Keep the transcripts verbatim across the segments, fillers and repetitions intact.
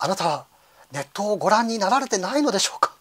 あなたはネットをご覧になられてないのでしょうか。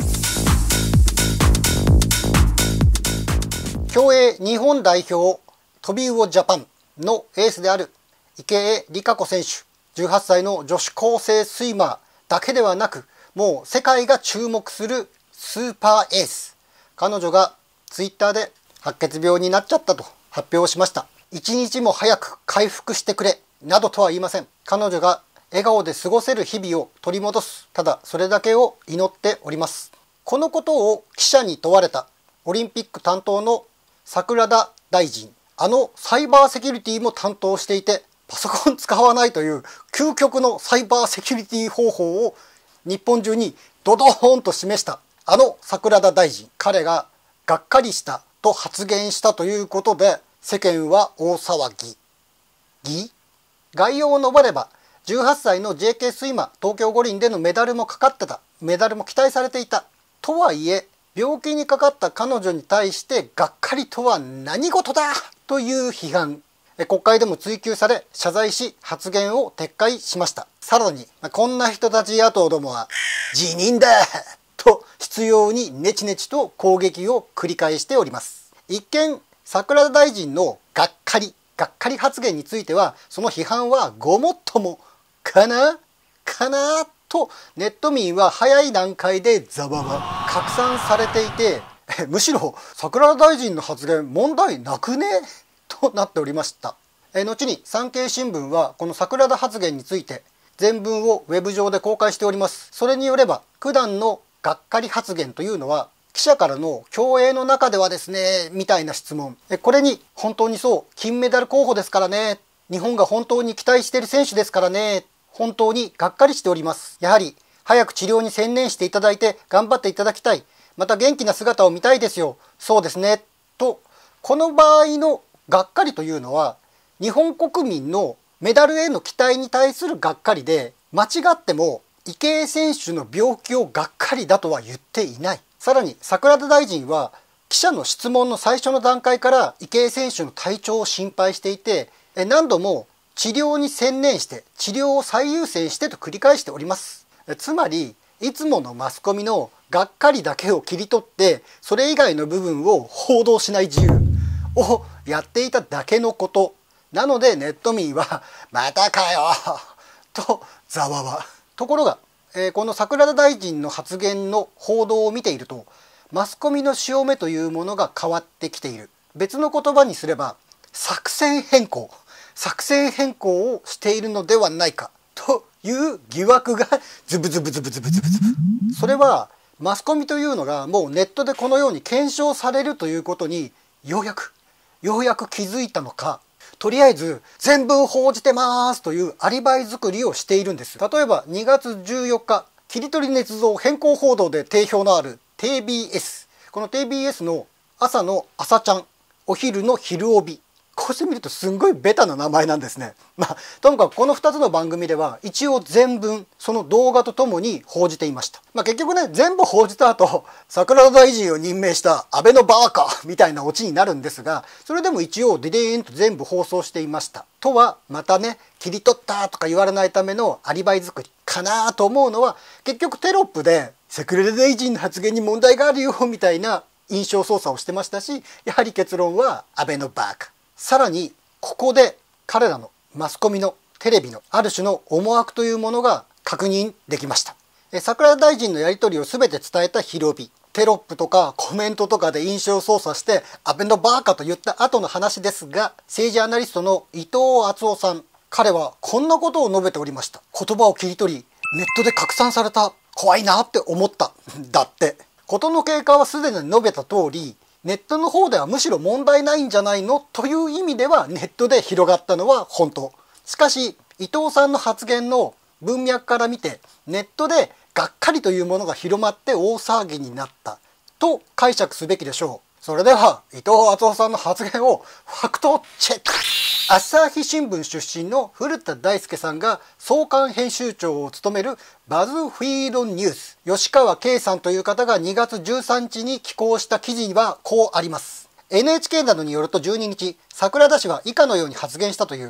競泳日本代表トビウオジャパンのエースである池江璃花子選手、じゅうはっさいの女子高生スイマーだけではなく、もう世界が注目するスーパーエース。彼女がツイッターで白血病になっちゃったと発表しました。一日も早く回復してくれなどとは言いません。彼女が笑顔で過ごせる日々を取り戻す、ただそれだけを祈っております。このことを記者に問われたオリンピック担当の桜田大臣、あのサイバーセキュリティも担当していて、パソコン使わないという究極のサイバーセキュリティ方法を日本中にドドーンと示したあの桜田大臣、彼ががっかりしたと発言したということで世間は大騒ぎ。ぎ概要を述べれば、じゅうはっさいの ジェーケー スイマー、東京五輪でのメダルもかかってた、メダルも期待されていた。とはいえ病気にかかった彼女に対してがっかりとは何事だという批判、国会でも追及され謝罪し発言を撤回しました。さらにこんな人たち野党どもは辞任だと執拗にネチネチと攻撃を繰り返しております。一見桜田大臣のがっかりがっかり発言については、その批判はごもっともかなかなとネット民は早い段階でざわわ拡散されていて、むしろ桜田大臣の発言問題なくねとなっておりました。え後に産経新聞はこの桜田発言について全文をウェブ上で公開しております。それによれば、九段のがっかり発言というのは記者からの競泳の中ではですねみたいな質問、これに本当にそう、金メダル候補ですからね、日本が本当に期待している選手ですからね、本当にがっかりしております。やはり早く治療に専念していただいて頑張っていただきたい、また元気な姿を見たいですよ、そうですねと。この場合のがっかりというのは日本国民のメダルへの期待に対するがっかりで、間違っても池江選手の病気をがっかりだとは言っていない。さらに桜田大臣は記者の質問の最初の段階から池江選手の体調を心配していて、何度も治療に専念して治療を最優先してと繰り返しております。つまりいつものマスコミのがっかりだけを切り取ってそれ以外の部分を報道しない自由をやっていただけのことなので、ネット民はまたかよとざわわ。ところが、えー、この桜田大臣の発言の報道を見ていると、マスコミの潮目というものが変わってきている。別の言葉にすれば作戦変更作戦変更をしているのではないかという疑惑がズブズブズブズブズブズブ。それはマスコミというのがもうネットでこのように検証されるということにようやくようやく気づいたのか、とりあえず全文報じてますというアリバイ作りをしているんです。例えばにがつじゅうよっか、切り取り捏造変更報道で定評のある ティービーエス、 この ティービーエス の朝の朝ちゃん、お昼の昼帯、こうしてみるとすんごいベタな名前なんですね。まあともかくこのふたつの番組では一応全文その動画とともに報じていました。まあ結局ね、全部報じた後桜田大臣を任命した安倍のバーカみたいなオチになるんですが、それでも一応デデーンと全部放送していました。とはまたね、切り取ったとか言われないためのアリバイ作りかなと思うのは、結局テロップで桜田大臣の発言に問題があるよみたいな印象操作をしてましたし、やはり結論は安倍のバーカ。さらにここで彼らのマスコミのテレビのある種の思惑というものが確認できました。桜田大臣のやり取りを全て伝えた昼帯、テロップとかコメントとかで印象操作して安倍のバーカと言った後の話ですが、政治アナリストの伊藤敦夫さん、彼はこんなことを述べておりました。言葉を切り取りネットで拡散された、怖いなって思っただって。事の経過はすでに述べた通り、ネットの方ではむしろ問題ないんじゃないのという意味ではネットで広がったのは本当。しかし伊藤さんの発言の文脈から見て、ネットでがっかりというものが広まって大騒ぎになったと解釈すべきでしょう。それでは伊藤敦夫さんの発言をファクトチェック。朝日新聞出身の古田大輔さんが創刊編集長を務めるバズフィードニュース、吉川圭さんという方がにがつじゅうさんにちに寄稿した記事にはこうあります。 エヌエイチケー などによるとじゅうににち、桜田氏は以下のように発言したという。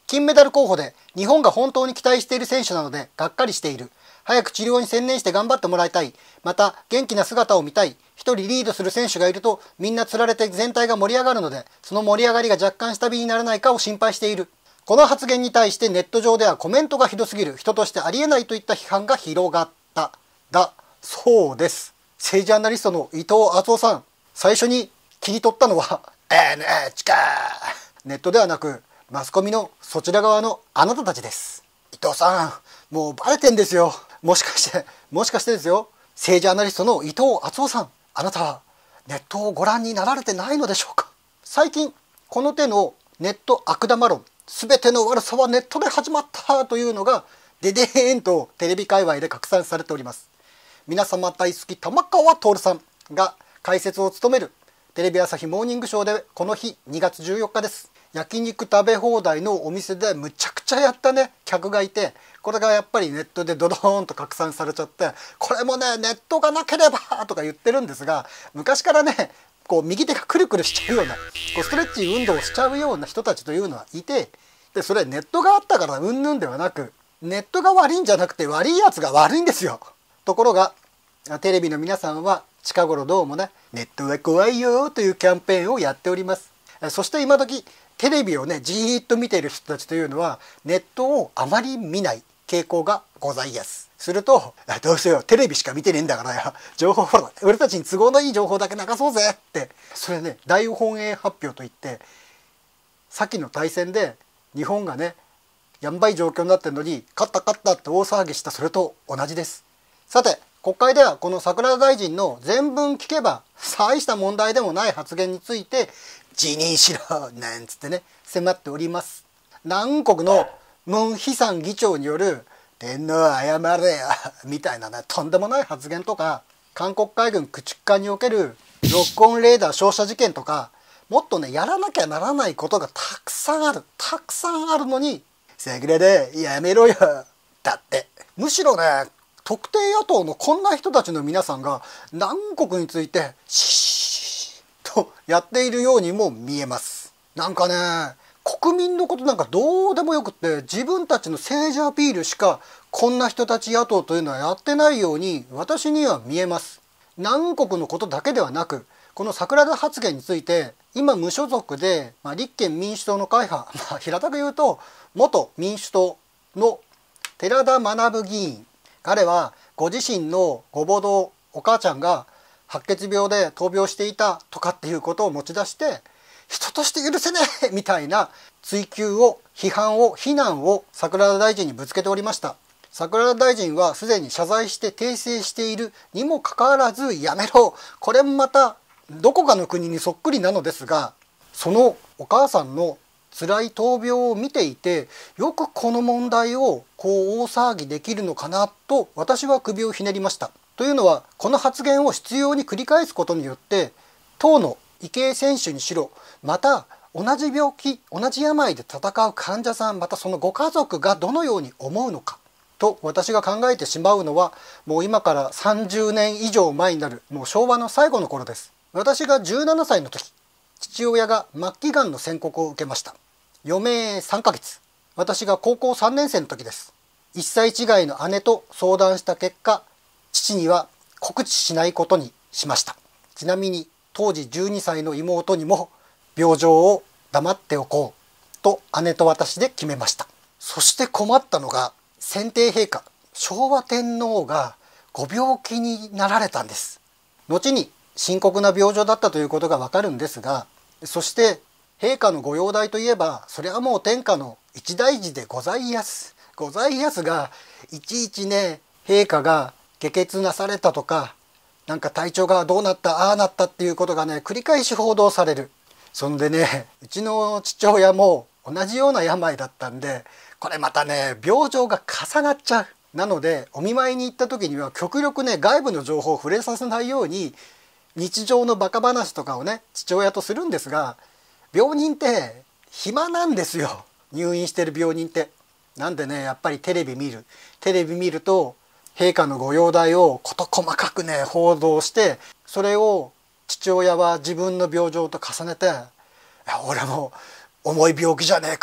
金メダル候補で日本が本当に期待している選手なのでがっかりしている。早く治療に専念して頑張ってもらいたい。また元気な姿を見たい。一人リードする選手がいるとみんなつられて全体が盛り上がるので、その盛り上がりが若干下火にならないかを心配している。この発言に対してネット上ではコメントがひどすぎる、人としてありえないといった批判が広がっただそうです。政治ジャーナリストの伊藤敦夫さん、最初に切り取ったのは エヌエイチケー ネットではなくマスコミのそちら側のあなたたちです。伊藤さん、もうバレてんですよ。もしかしてもしかしてですよ、政治ジャーナリストの伊藤敦夫さん、あなたはネットをご覧になられてないのでしょうか。最近この手のネット悪玉論、全ての悪さはネットで始まったというのがででーんとテレビ界隈で拡散されております。皆様大好き玉川徹さんが解説を務めるテレビ朝日モーニングショーで、この日にがつじゅうよっかです。焼肉食べ放題のお店でむちゃくちゃやったね客がいて、これがやっぱりネットでドドーンと拡散されちゃって、これもねネットがなければとか言ってるんですが、昔からねこう右手がくるくるしちゃうような、こうストレッチ運動をしちゃうような人たちというのはいて、でそれネットがあったからうんぬんではなく、ネットが悪いんじゃなくて悪いやつが悪いんですよ。ところがテレビの皆さんは近頃どうもね、ネットは怖いよというキャンペーンをやっております。そして今時テレビをねじーっと見ている人たちというのはネットをあまり見ない傾向がございやす。するとどうせよテレビしか見てねえんだからよ、情報ほら俺たちに都合のいい情報だけ流そうぜって、それね大本営発表といって、先の大戦で日本がねやんばい状況になってるのに勝った勝ったって大騒ぎした、それと同じです。さて国会ではこの桜田大臣の全文聞けば大した問題でもない発言について辞任しろなんつってね迫っております。南国のムン・ヒサン議長による天皇謝れよみたいなねとんでもない発言とか、韓国海軍駆逐艦におけるロックオンレーダー照射事件とか、もっとねやらなきゃならないことがたくさんあるたくさんあるのに桜田やめろよだって、むしろね特定野党のこんな人たちの皆さんが南国についてシーッとやっているようにも見えます。なんかね国民のことなんかどうでもよくって、自分たちの政治アピールしかこんな人たち野党というのはやってないように私には見えます。南国のことだけではなく、この桜田発言について今無所属で、まあ、立憲民主党の会派、まあ、平たく言うと元民主党の寺田学議員、彼はご自身のご母堂お母ちゃんが白血病で闘病していたとかっていうことを持ち出して、人として許せねえみたいな追及を批判を非難を桜田大臣にぶつけておりました。桜田大臣はすでに謝罪して訂正しているにもかかわらずやめろ、これもまたどこかの国にそっくりなのですが、そのお母さんの辛い闘病を見ていて、よくこの問題をこう大騒ぎできるのかなと私は首をひねりました。というのはこの発言を執拗に繰り返すことによって当の池江選手にしろ、また同じ病気同じ病で戦う患者さん、またそのご家族がどのように思うのかと私が考えてしまうのは、もう今からさんじゅうねん以上前になるもう昭和の最後の頃です。私がじゅうななさいの時、父親が末期がんの宣告を受けました。余命さんかげつ、私が高校さんねん生の時です。いっさい違いの姉と相談した結果、父には告知しないことにしました。ちなみに当時じゅうにさいの妹にも病状を黙っておこうと姉と私で決めました。そして困ったのが、先帝陛下昭和天皇がご病気になられたんです。後に深刻な病状だったということがわかるんですが、そして陛下のご容体といえばそれはもう天下の一大事でございやすございやすが、いちいちね陛下が下血なされたとか、なんか体調がどうなったああなったっていうことがね繰り返し報道される。そんでねうちの父親も同じような病だったんで、これまたね病状が重なっちゃう。なのでお見舞いに行った時には極力ね外部の情報を触れさせないように日常のバカ話とかをね父親とするんですが、病人って暇なんですよ、入院してる病人って。なんでねやっぱりテレビ見るテレビ見ると陛下のご容体を事細かくね報道して、それを父親は自分の病状と重ねて「いや俺も重い病気じゃねえか」って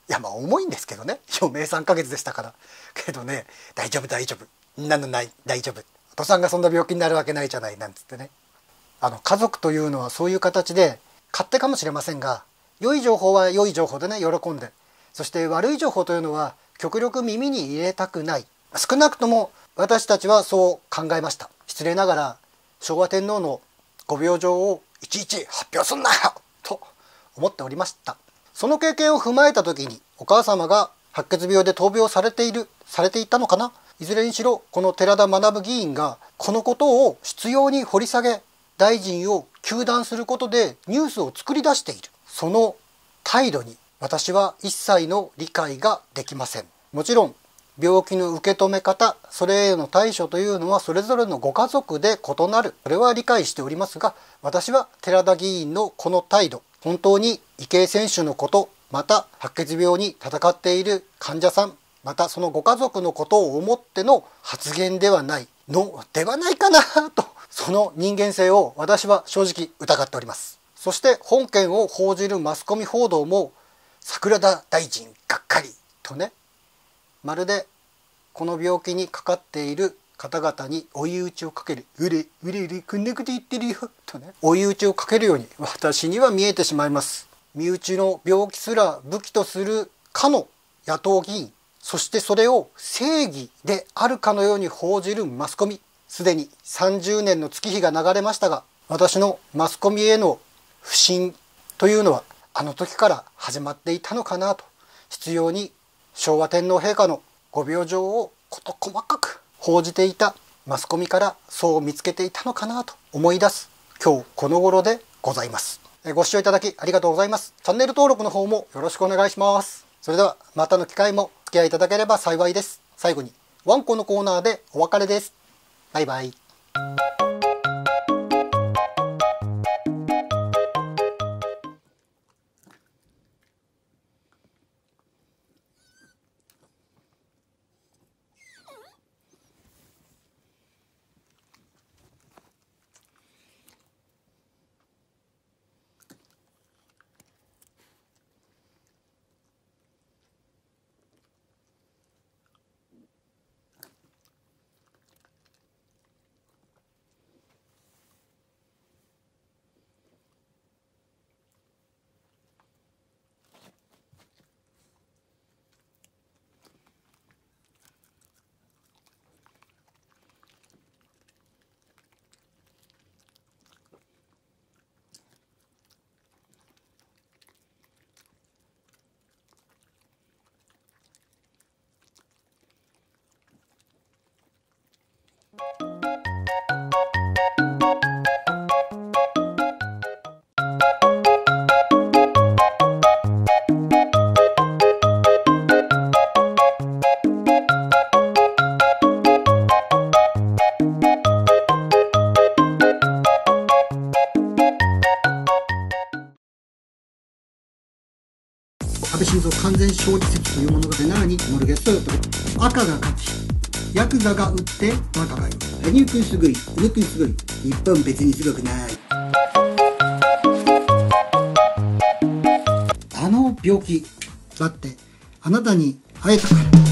いやまあ重いんですけどね、余命さんかげつでしたから。けどね、大丈夫大丈夫、みんなのない大丈夫、お父さんがそんな病気になるわけないじゃないなんつってね。あの家族というのはそういう形で勝手かもしれませんが、良い情報は良い情報でね喜んで、そして悪い情報というのは極力耳に入れたくない、少なくとも私たちはそう考えました。失礼ながら昭和天皇のご病状をいちいち発表すんなよと思っておりました。その経験を踏まえた時に、お母様が白血病で闘病されているされていたのかな、いずれにしろこの寺田学議員がこのことを執拗に掘り下げ、大臣を糾弾することでニュースを作り出している、その態度に私は一切の理解ができません。もちろん病気の受け止め方、それへの対処というのはそれぞれのご家族で異なる、それは理解しておりますが、私は寺田議員のこの態度、本当に池江選手のこと、また白血病に闘っている患者さん、またそのご家族のことを思っての発言ではないのではないかなと、その人間性を私は正直疑っております。そして本件を報じるマスコミ報道も、桜田大臣がっかりとね、まるでこの病気にかかっている方々に追い打ちをかける、うれうれうれこんなこと言ってるよとね、追い打ちをかけるように私には見えてしまいます。身内の病気すら武器とするかの野党議員、そしてそれを正義であるかのように報じるマスコミ、すでにさんじゅうねんの月日が流れましたが、私のマスコミへの不信というのはあの時から始まっていたのかなと、執拗に昭和天皇陛下のご病状を事細かく報じていたマスコミからそう見つけていたのかなと思い出す今日この頃でございます。ご視聴いただきありがとうございます。チャンネル登録の方もよろしくお願いします。それではまたの機会もお付き合いいただければ幸いです。最後にワンコのコーナーでお別れです。バイバイ。安倍晋三完全勝利説というものが出なにモルゲットよと赤が勝ちヤクザが打って若がよ。羽生くんすごい、宇野くんすごい、日本別にすごくない。あの病気だってあなたに会えたから。